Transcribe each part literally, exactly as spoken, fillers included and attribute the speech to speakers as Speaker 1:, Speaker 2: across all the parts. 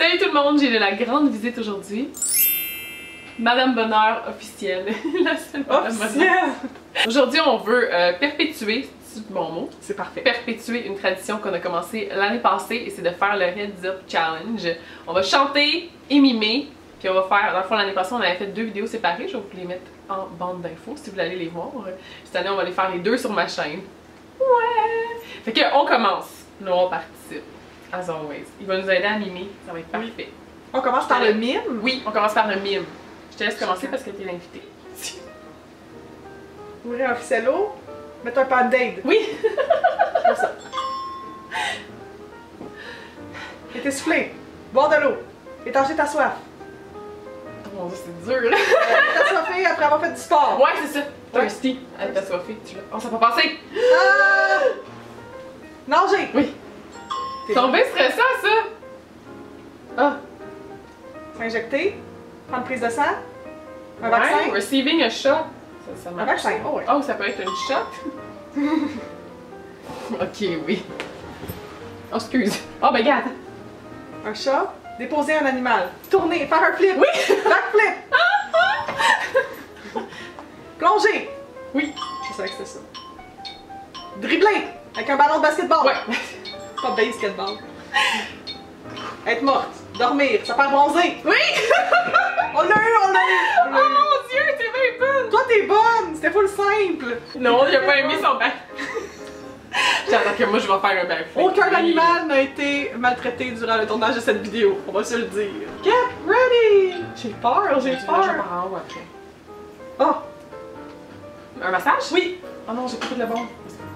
Speaker 1: Salut tout le monde, j'ai de la grande visite aujourd'hui. Madame Bonheur officielle. La seule Madame Bonheur. Aujourd'hui, on veut euh, perpétuer, c'est bon mot,
Speaker 2: c'est parfait.
Speaker 1: Perpétuer une tradition qu'on a commencée l'année passée et c'est de faire le Heads Up Challenge. On va chanter et mimer, puis on va faire, dans le fond l'année passée on avait fait deux vidéos séparées, je vais vous les mettre en bande d'infos si vous voulez aller les voir. Cette année on va les faire les deux sur ma chaîne. Ouais! Fait que on commence, nous on participe, as always. Il va nous aider à mimer, ça va être parfait.
Speaker 2: Oui. On commence par le mime?
Speaker 1: Oui, on commence par le mime. Je te laisse commencer parce que t'es l'invité.
Speaker 2: Ouvrir un ficello, mettre un band-aid.
Speaker 1: Oui!
Speaker 2: Comme ça. Et t'essouffler, boire de l'eau, étancher ta soif.
Speaker 1: Oh mon dieu, c'est dur là!
Speaker 2: T'as soifé après avoir fait du sport.
Speaker 1: Ouais, c'est ça! Thirsty, elle t'a soifé, tu l'as. Oh, ça peut passer!
Speaker 2: Ah! Nager!
Speaker 1: Oui! C'est tombé stressant ça! Ah!
Speaker 2: S'injecter, prendre prise de sang, un
Speaker 1: Ouais,
Speaker 2: vaccin.
Speaker 1: Receiving a shot. Ça, ça
Speaker 2: Un
Speaker 1: marche.
Speaker 2: vaccin, oh ouais.
Speaker 1: Oh, ça peut être une shot? Ok, oui. Oh, excuse. Oh, ben, regarde.
Speaker 2: Un chat, déposer un animal, tourner, faire un flip.
Speaker 1: Oui!
Speaker 2: Backflip! Plonger!
Speaker 1: Oui.
Speaker 2: Je savais que c'était ça. Dribbler! Avec un ballon de basketball!
Speaker 1: Ouais.
Speaker 2: Pas basketball. Être morte, dormir, ça fait bronzer!
Speaker 1: Oui!
Speaker 2: On l'a eu, on l'a eu!
Speaker 1: Oh mon dieu, t'es bien bonne!
Speaker 2: Toi t'es bonne! C'était full simple!
Speaker 1: Non, il a pas aimé son bac. J'attends que moi je vais faire un backflip.
Speaker 2: Aucun
Speaker 1: Oui.
Speaker 2: animal n'a été maltraité durant le tournage de cette vidéo, on va se le dire. Get ready! J'ai peur, j'ai
Speaker 1: Je
Speaker 2: peur!
Speaker 1: par en haut après.
Speaker 2: Oh!
Speaker 1: Un massage?
Speaker 2: Oui!
Speaker 1: Oh non, j'ai pas fait de la bombe.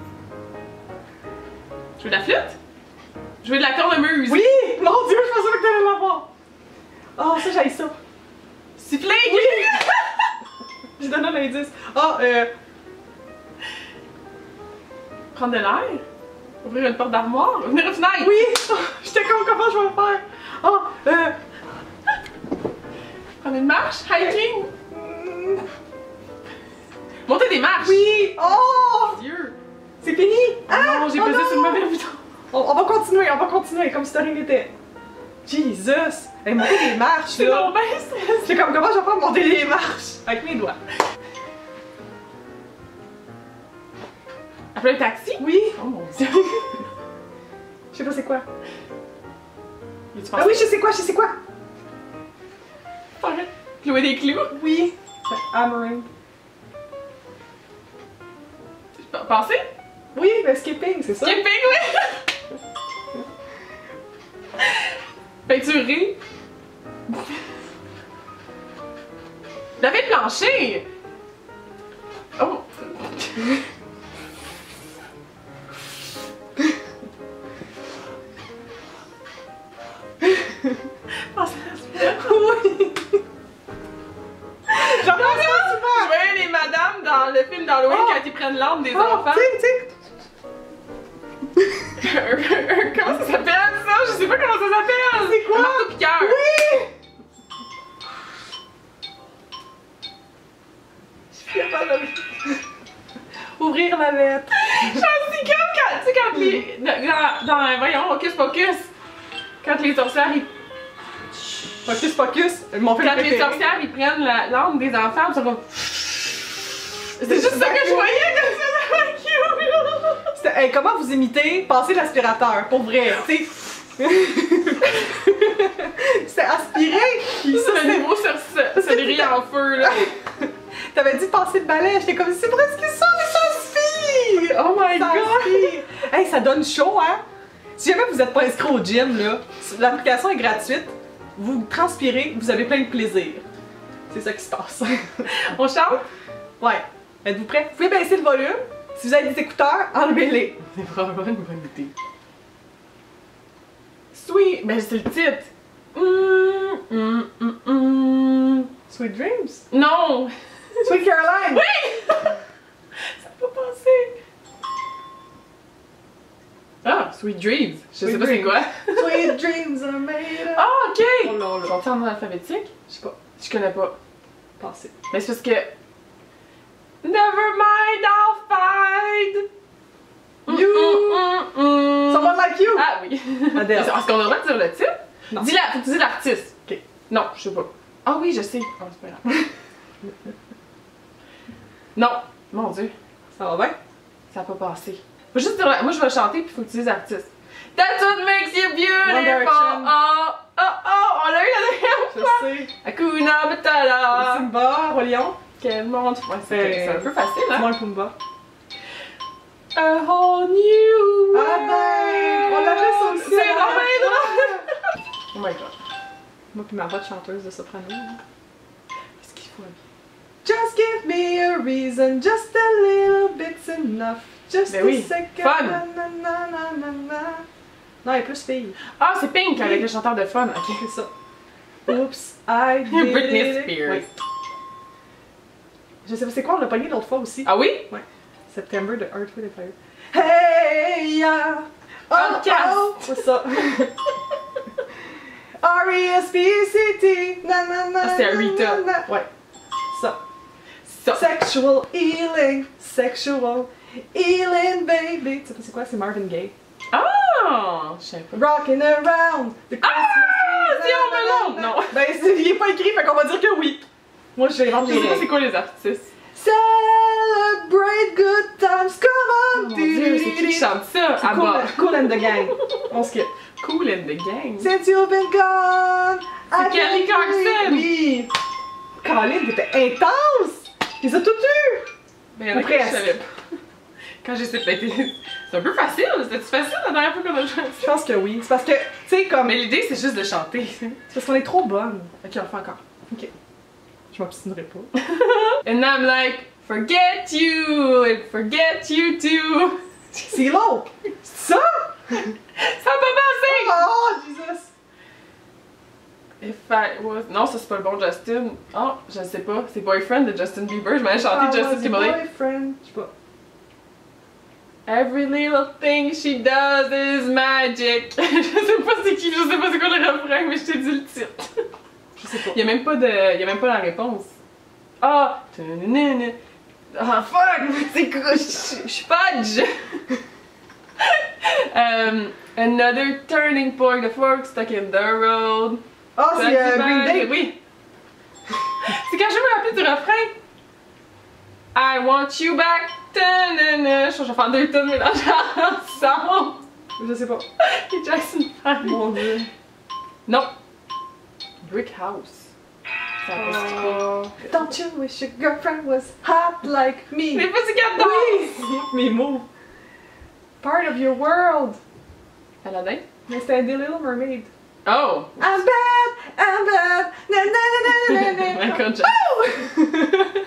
Speaker 1: Jouer de la flûte? Jouer de la cornemuse?
Speaker 2: Oui! Mon dieu, je pensais pas que t'allais l'avoir! Oh, ça, j'aille ça!
Speaker 1: Siffler?
Speaker 2: Oui! Je donne un indice. Ah, euh.
Speaker 1: Prendre de l'air? Ouvrir une porte d'armoire? Ouvrir une fenêtre?
Speaker 2: Oui! Oh, j'étais comme comment je vais le faire? Ah, euh.
Speaker 1: Prendre une marche? Hiking?
Speaker 2: hmm,
Speaker 1: Monter des marches?
Speaker 2: Oui! Oh!
Speaker 1: Dieu!
Speaker 2: C'est fini! Ah!
Speaker 1: Non, j'ai
Speaker 2: oh
Speaker 1: pesé
Speaker 2: non!
Speaker 1: sur le mauvais bouton.
Speaker 2: On, on va continuer, on va continuer comme si de rien n'était. Jesus! Elle monter des marches,
Speaker 1: C'est
Speaker 2: là!
Speaker 1: donc bien stressant.
Speaker 2: C'est comme comment je vais faire monter des marches? Avec mes doigts.
Speaker 1: Appeler un taxi?
Speaker 2: Oui!
Speaker 1: Oh mon dieu!
Speaker 2: Je sais pas c'est quoi.
Speaker 1: Tu
Speaker 2: Ah oui, je sais quoi, je sais quoi!
Speaker 1: Arrête. Clouer des clous?
Speaker 2: Oui! Hammering.
Speaker 1: Passer?
Speaker 2: Oui, mais skipping, c'est ça?
Speaker 1: Skipping, oui! Peinturer? Laver le plancher! Oh! Passer
Speaker 2: Oui! J'en pense pas souvent!
Speaker 1: Je voyais les madames dans le film d'Halloween
Speaker 2: Oh.
Speaker 1: quand ils prennent l'âme des
Speaker 2: Oh,
Speaker 1: enfants.
Speaker 2: tu sais,
Speaker 1: Comment ça s'appelle ça? Je sais pas comment ça s'appelle!
Speaker 2: C'est quoi?
Speaker 1: Un marteau piqueur!
Speaker 2: oui! Je suis capable de... Ouvrir la lettre.
Speaker 1: Genre, c'est comme quand, tu sais, quand les. Dans, dans, voyons, Hocus Pocus, quand les sorcières, ils.
Speaker 2: Focus, focus. Mon film
Speaker 1: Quand les
Speaker 2: préféré.
Speaker 1: sorcières, ils prennent la l'âme des enfants, ils sont comme. C'est juste ça que je voyais comme ça, ça va cute!
Speaker 2: C'était- hey, comment vous imitez passer l'aspirateur, pour vrai, tu sais. C'était aspiré, puis ça,
Speaker 1: C'est le
Speaker 2: c'était...
Speaker 1: nouveau céleri en feu, là.
Speaker 2: T'avais dit passer le balai, j'étais comme, c'est presque ça, mais ça aspire!
Speaker 1: Oh my
Speaker 2: Ça
Speaker 1: god!
Speaker 2: aspire. Hey, ça donne chaud, hein? Si jamais vous êtes pas inscrit au gym, là, l'application est gratuite, vous transpirez, vous avez plein de plaisir. C'est ça qui se passe.
Speaker 1: On chante?
Speaker 2: Ouais. Êtes-vous prêts? Vous pouvez baisser le volume. Si vous avez des écouteurs, enlevez-les.
Speaker 1: C'est probablement une bonne idée. Sweet! Ben, c'est le titre! Hum, hum, hum, hum.
Speaker 2: Sweet Dreams.
Speaker 1: Non!
Speaker 2: Sweet Caroline.
Speaker 1: Oui! Ça peut passer! Ah, Sweet Dreams! Je sais
Speaker 2: Sweet
Speaker 1: pas c'est
Speaker 2: Dreams.
Speaker 1: quoi.
Speaker 2: Sweet Dreams are made of...
Speaker 1: Ah, ok!
Speaker 2: Oh là là.
Speaker 1: Sont-ils en ordre alphabétique?
Speaker 2: Je sais pas.
Speaker 1: Je connais pas.
Speaker 2: Passez.
Speaker 1: Mais c'est parce que. Never mind, I'll find!
Speaker 2: You!
Speaker 1: Mm, mm, mm, mm.
Speaker 2: Someone like you!
Speaker 1: Ah oui!
Speaker 2: Adele.
Speaker 1: Est-ce qu'on a le droit de dire le titre?
Speaker 2: Non.
Speaker 1: Dis-la, faut que tu dises l'artiste.
Speaker 2: Ok.
Speaker 1: Non, je sais pas. Ah oui, je sais. Oh, c'est pas grave. Non, mon Dieu,
Speaker 2: Ça va bien?
Speaker 1: ça n'a pas passé. Faut juste dire, moi je vais chanter puis faut que tu dises l'artiste. That's what makes you beautiful.
Speaker 2: One Direction.
Speaker 1: Oh, oh, oh, on l'a eu la dernière
Speaker 2: Je
Speaker 1: fois.
Speaker 2: sais.
Speaker 1: Hakuna Matata.
Speaker 2: Simba, Roi Lion.
Speaker 1: Quel monde. Ouais, c'est
Speaker 2: C'est-
Speaker 1: c'est un peu facile, hein?
Speaker 2: Moi le Pumba.
Speaker 1: A whole new
Speaker 2: Ah ben, on l'avait ça aussi.
Speaker 1: C'est
Speaker 2: avant.
Speaker 1: vraiment drôle. Oh my god.
Speaker 2: Moi puis ma voix de chanteuse de soprano. hein.
Speaker 1: Qu'est-ce qu'il faut?
Speaker 2: Just give me a reason, just a little bit's enough. Just
Speaker 1: Ben
Speaker 2: a
Speaker 1: oui,
Speaker 2: second.
Speaker 1: fun.
Speaker 2: Na, na, na, na, na, na. Non, elle est plus fille.
Speaker 1: Ah, c'est Pink avec le chanteur de fun. Ok.
Speaker 2: C'est ça. Oops, I did
Speaker 1: Britney
Speaker 2: it.
Speaker 1: Spears.
Speaker 2: Oui. Je sais pas, c'est quoi, on l'a pogné l'autre fois aussi.
Speaker 1: Ah oui?
Speaker 2: September de Earth, Wind and Fire. Hey, yeah. Oh,
Speaker 1: Outcast.
Speaker 2: oh, c'est ça. R E S P C T. Na, na, na,
Speaker 1: Ah, c'est
Speaker 2: na,
Speaker 1: Rita.
Speaker 2: na, na. Ouais. Ça.
Speaker 1: Ça.
Speaker 2: Sexual healing. Sexual healing, baby. Tu sais pas c'est quoi? C'est Marvin Gaye.
Speaker 1: Ah! Je sais pas.
Speaker 2: Rocking around the Christmas
Speaker 1: Ah!
Speaker 2: tree.
Speaker 1: C'est Home
Speaker 2: Na, na,
Speaker 1: Alone!
Speaker 2: na, na.
Speaker 1: Non.
Speaker 2: Ben, c'est- il est pas écrit, fait qu'on va dire que oui. Moi, je vais
Speaker 1: Je
Speaker 2: inventer
Speaker 1: sais
Speaker 2: les
Speaker 1: pas c'est
Speaker 2: règles.
Speaker 1: quoi les artistes.
Speaker 2: Celebrate good times, come
Speaker 1: Oh
Speaker 2: on!
Speaker 1: mon Dieu, c'est qui qui chante ça?
Speaker 2: C'est
Speaker 1: Ah
Speaker 2: cool,
Speaker 1: bah.
Speaker 2: cool and the gang. On skip.
Speaker 1: Cool and the Gang.
Speaker 2: Since you've been gone, I
Speaker 1: Kelly
Speaker 2: can't
Speaker 1: Clarkson.
Speaker 2: breathe. Oui. Caroline, t'étais intense. Ils ont tout eu.
Speaker 1: Ben, il y en a
Speaker 2: Ou
Speaker 1: qui je
Speaker 2: presque.
Speaker 1: savais pas. Quand j'ai essayé de péter. C'est un peu facile, c'était facile la dernière fois qu'on a joué.
Speaker 2: Je pense que oui. C'est parce que, tu sais, comme.
Speaker 1: Mais l'idée c'est juste de chanter.
Speaker 2: C'est parce qu'on est trop bonne. Ok, on le fait encore. Ok. Je m'obstinerai pas.
Speaker 1: And I'm like, forget you and forget you too.
Speaker 2: C'est l'autre. C'est ça?
Speaker 1: Ça m'a pas passé!
Speaker 2: Oh, Jesus.
Speaker 1: If I was. Non, ça c'est pas le bon Justin. Oh, je sais pas. C'est Boyfriend de Justin Bieber. Je m'avais chanté
Speaker 2: I
Speaker 1: Justin
Speaker 2: was a
Speaker 1: Timberlake.
Speaker 2: boyfriend. Je sais pas.
Speaker 1: Every little thing she does is magic. Je sais pas c'est qui, je sais pas c'est quoi le refrain, mais je t'ai dit le titre.
Speaker 2: Je sais pas.
Speaker 1: Il y a même pas de. Il y a même pas la réponse. Ah! Tananana. Ah fuck! C'est quoi? Je je suis fudge! um, another turning point, the fork stuck in the road.
Speaker 2: Oh, c'est euh, Green Day.
Speaker 1: Oui! C'est quand je me rappelle du refrain. I want you back. Tanana. Je vais faire deux tonnes mélangées ensemble.
Speaker 2: Je sais pas.
Speaker 1: Et Jackson five.
Speaker 2: Mon dieu.
Speaker 1: Non. Brick House. Ça passe
Speaker 2: Oh. Don't you wish your girlfriend was hot like me?
Speaker 1: Les Pussycat Dolls!
Speaker 2: Oui! Mes mots. Part of your world.
Speaker 1: Aladdin?
Speaker 2: Mais c'était The Little Mermaid.
Speaker 1: Oh!
Speaker 2: I'm bad, I'm bad. Na, na, na, na, na, na.
Speaker 1: Michael Jackson.
Speaker 2: Oh!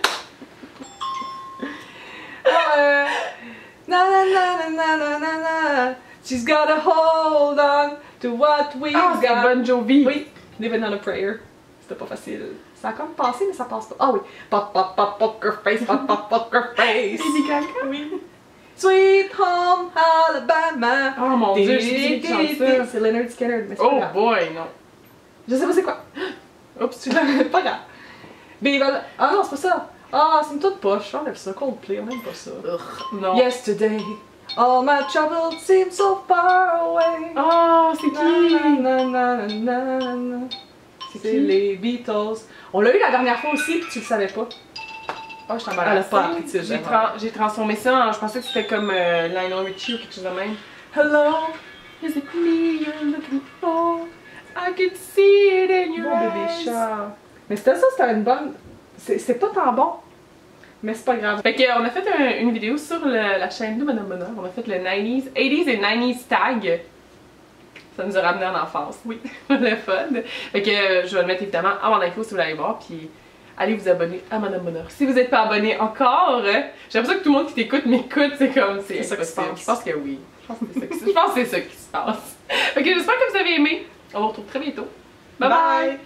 Speaker 2: Euh, na, na, na, na, na, na, na. She's got a hold on to what we've
Speaker 1: Ah, c'est
Speaker 2: got.
Speaker 1: Bon Jovi!
Speaker 2: Oui, Living on a Prayer. C'était pas facile. Ça a comme passé, mais ça passe pas. Ah oui. Pop, pop, pop, poker face, pop, pop, poker face.
Speaker 1: Baby Gaga?
Speaker 2: Oui. Sweet Home Alabama.
Speaker 1: Oh mon dieu, je sais
Speaker 2: Di,
Speaker 1: qui
Speaker 2: di,
Speaker 1: chante
Speaker 2: di,
Speaker 1: ça.
Speaker 2: di. C'est Leonard Skinner, mais c'est pas
Speaker 1: Oh
Speaker 2: grave.
Speaker 1: boy, non.
Speaker 2: Je sais pas c'est quoi.
Speaker 1: Oups, tu
Speaker 2: Pas grave. Baby, ah non, c'est pas ça. Ah, c'est une toute poche. On aime ça. Coldplay, on aime pas ça.
Speaker 1: Non.
Speaker 2: Yesterday, all my troubles seem so far away.
Speaker 1: Oh, c'est qui?
Speaker 2: Na, na, na, na, na, na.
Speaker 1: C'est
Speaker 2: C'est
Speaker 1: qui?
Speaker 2: les Beatles. On l'a eu la dernière fois aussi, puis tu le savais pas.
Speaker 1: Oh, je suis
Speaker 2: Elle a
Speaker 1: embarrassée.
Speaker 2: pas appris de ce
Speaker 1: J'ai
Speaker 2: genre.
Speaker 1: tra- j'ai transformé ça en. Je pensais que c'était comme euh, Lionel Richie ou quelque chose de même.
Speaker 2: Hello.
Speaker 1: Is it me you're looking for? I can see it in your
Speaker 2: Mon bébé
Speaker 1: eyes.
Speaker 2: chat. Mais c'était ça, c'était une bonne. C'est c'est pas tant bon. Mais c'est pas grave.
Speaker 1: Fait que, euh, on a fait un- une vidéo sur le- la chaîne de Madame Bonheur. On a fait le nineties, eighties et nineties tag. Ça nous a ramené en enfance. Oui, le fun. Fait que euh, je vais le mettre évidemment en barre d'infos si vous voulez aller voir. Puis allez vous abonner à Madame Bonheur. Si vous n'êtes pas abonné encore, euh, j'ai l'impression que tout le monde qui t'écoute m'écoute. C'est comme, c'est
Speaker 2: C'est ça qui se
Speaker 1: impossible.
Speaker 2: passe.
Speaker 1: Je pense que oui. Je pense que c'est ça qui- je pense que c'est ça qui se passe. Fait que j'espère que vous avez aimé. On vous retrouve très bientôt. Bye bye!
Speaker 2: Bye.